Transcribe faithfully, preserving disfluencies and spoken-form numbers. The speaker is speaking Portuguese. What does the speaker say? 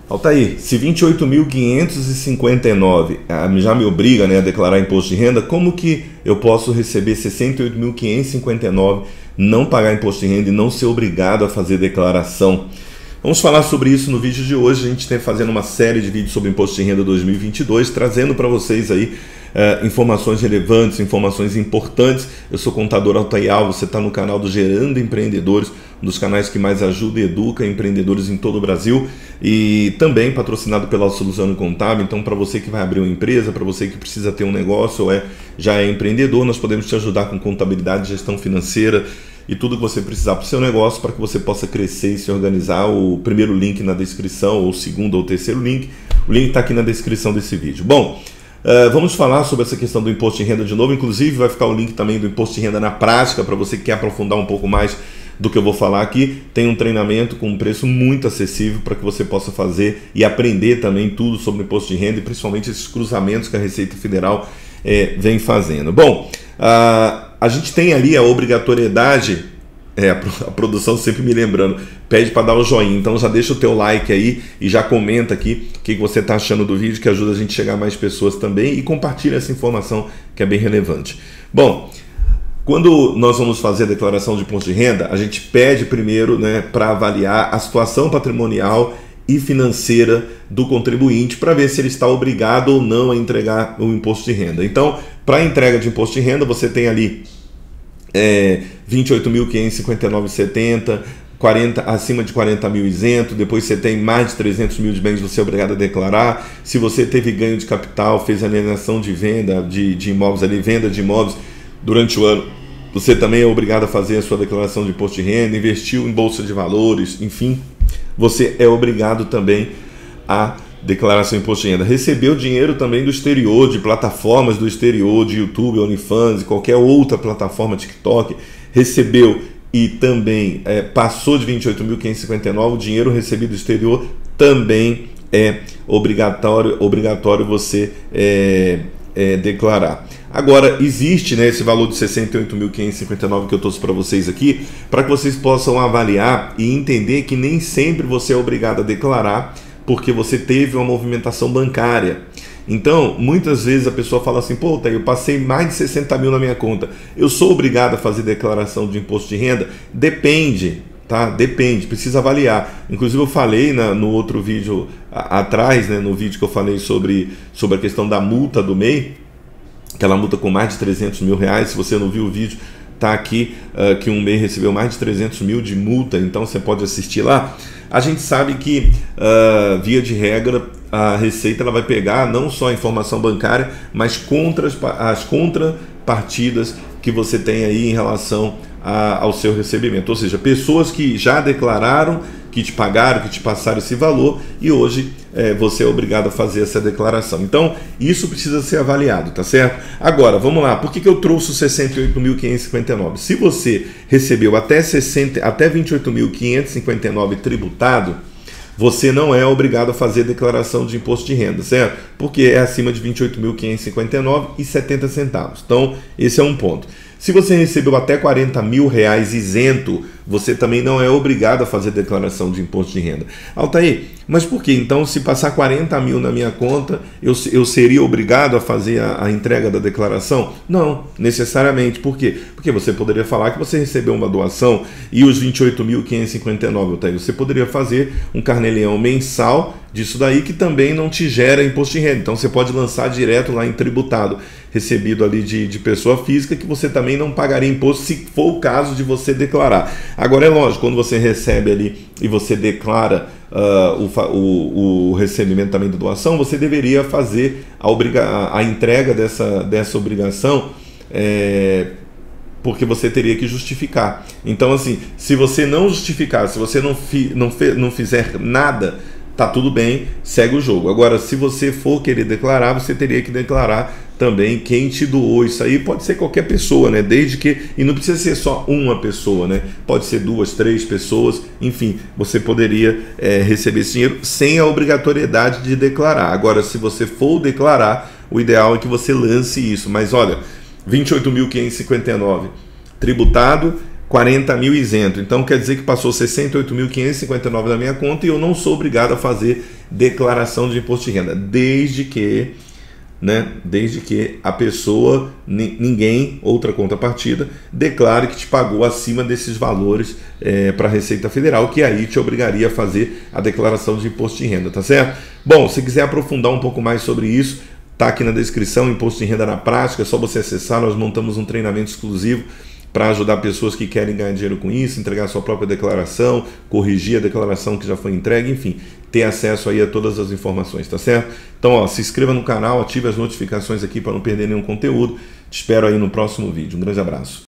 Altair, se vinte e oito mil quinhentos e cinquenta e nove já me obriga, né, a declarar imposto de renda, como que eu posso receber sessenta e oito mil quinhentos e cinquenta e nove, não pagar imposto de renda e não ser obrigado a fazer declaração? Vamos falar sobre isso no vídeo de hoje. A gente está fazendo uma série de vídeos sobre imposto de renda dois mil e vinte e dois, trazendo para vocês aí uh, informações relevantes, informações importantes. Eu sou contador Altair Alves, você está no canal do Gerando Empreendedores, um dos canais que mais ajuda e educa empreendedores em todo o Brasil, e também patrocinado pela Soluzione Contábil. Então, para você que vai abrir uma empresa, para você que precisa ter um negócio ou é, já é empreendedor, nós podemos te ajudar com contabilidade, gestão financeira e tudo que você precisar para o seu negócio, para que você possa crescer e se organizar. O primeiro link na descrição, ou o segundo ou o terceiro link, o link está aqui na descrição desse vídeo. Bom, uh, vamos falar sobre essa questão do imposto de renda de novo. Inclusive vai ficar o link também do imposto de renda na prática, para você que quer aprofundar um pouco mais do que eu vou falar aqui. Tem um treinamento com um preço muito acessível para que você possa fazer e aprender também tudo sobre imposto de renda, e principalmente esses cruzamentos que a Receita Federal é, vem fazendo. Bom, uh, a gente tem ali a obrigatoriedade, é, a produção sempre me lembrando, pede para dar o joinha, então já deixa o teu like aí e já comenta aqui o que você está achando do vídeo, que ajuda a gente a chegar a mais pessoas também, e compartilha essa informação que é bem relevante. Bom, quando nós vamos fazer a declaração de imposto de renda, a gente pede primeiro, né, para avaliar a situação patrimonial e financeira do contribuinte, para ver se ele está obrigado ou não a entregar o imposto de renda. Então, para a entrega de imposto de renda, você tem ali é, vinte e oito mil quinhentos e cinquenta e nove reais e setenta centavos, quarenta, acima de quarenta mil isento. Depois você tem mais de trezentos mil de bens, você é obrigado a declarar. Se você teve ganho de capital, fez alienação de venda de, de imóveis ali, venda de imóveis durante o ano, você também é obrigado a fazer a sua declaração de imposto de renda. Investiu em bolsa de valores, enfim, você é obrigado também a declaração de imposto de renda. Recebeu dinheiro também do exterior, de plataformas do exterior, de YouTube, OnlyFans, qualquer outra plataforma, TikTok, recebeu e também é, passou de vinte e oito mil quinhentos e cinquenta e nove, o dinheiro recebido do exterior também é obrigatório, obrigatório você é, é, declarar. Agora, existe, né, esse valor de sessenta e oito mil quinhentos e cinquenta e nove que eu trouxe para vocês aqui, para que vocês possam avaliar e entender que nem sempre você é obrigado a declarar, porque você teve uma movimentação bancária. Então, muitas vezes a pessoa fala assim, pô, eu passei mais de sessenta mil na minha conta, eu sou obrigado a fazer declaração de imposto de renda? Depende, tá? Depende, precisa avaliar. Inclusive eu falei na, no outro vídeo a, atrás, né, no vídeo que eu falei sobre, sobre a questão da multa do M E I, aquela multa com mais de trezentos mil reais. Se você não viu o vídeo, tá aqui, uh, que um M E I recebeu mais de trezentos mil de multa, então você pode assistir lá. A gente sabe que, uh, via de regra, a Receita ela vai pegar não só a informação bancária, mas contra as, as contrapartidas que você tem aí em relação a, ao seu recebimento. Ou seja, pessoas que já declararam, que te pagaram, que te passaram esse valor, e hoje é, você é obrigado a fazer essa declaração. Então, isso precisa ser avaliado, tá certo? Agora, vamos lá. Por que que eu trouxe o sessenta e oito mil quinhentos e cinquenta e nove? Se você recebeu até, sessenta, até vinte e oito mil quinhentos e cinquenta e nove tributado, você não é obrigado a fazer declaração de imposto de renda, certo? Porque é acima de vinte e oito mil quinhentos e cinquenta e nove reais e setenta centavos. Então, esse é um ponto. Se você recebeu até quarenta mil reais isento, você também não é obrigado a fazer declaração de imposto de renda. Altair, mas por que? Então, se passar quarenta mil na minha conta, eu, eu seria obrigado a fazer a, a entrega da declaração? Não, necessariamente. Por quê? Porque você poderia falar que você recebeu uma doação e os vinte e oito mil quinhentos e cinquenta e nove, Altair, você poderia fazer um carnê-leão mensal disso daí, que também não te gera imposto de renda. Então, você pode lançar direto lá em tributado, recebido ali de, de pessoa física, que você também não pagaria imposto se for o caso de você declarar. Agora, é lógico, quando você recebe ali e você declara uh, o, o, o recebimento também da doação, você deveria fazer a, obriga a entrega dessa, dessa obrigação, é, porque você teria que justificar. Então, assim, se você não justificar, se você não, fi, não, fe, não fizer nada, tá tudo bem, segue o jogo. Agora, se você for querer declarar, você teria que declarar também quem te doou isso aí. Pode ser qualquer pessoa, né? Desde que, e não precisa ser só uma pessoa, né? Pode ser duas, três pessoas, enfim, você poderia é, receber esse dinheiro sem a obrigatoriedade de declarar. Agora, se você for declarar, o ideal é que você lance isso. Mas olha, vinte e oito mil quinhentos e cinquenta e nove tributado, quarenta mil isento. Então quer dizer que passou sessenta e oito mil quinhentos e cinquenta e nove na minha conta e eu não sou obrigado a fazer declaração de imposto de renda, desde que, né, desde que a pessoa, ninguém, outra contrapartida, declare que te pagou acima desses valores é, para a Receita Federal, que aí te obrigaria a fazer a declaração de imposto de renda, tá certo? Bom, se quiser aprofundar um pouco mais sobre isso, tá aqui na descrição, Imposto de Renda na Prática, é só você acessar, nós montamos um treinamento exclusivo para ajudar pessoas que querem ganhar dinheiro com isso, entregar sua própria declaração, corrigir a declaração que já foi entregue, enfim, ter acesso aí a todas as informações, tá certo? Então, ó, se inscreva no canal, ative as notificações aqui para não perder nenhum conteúdo. Te espero aí no próximo vídeo. Um grande abraço.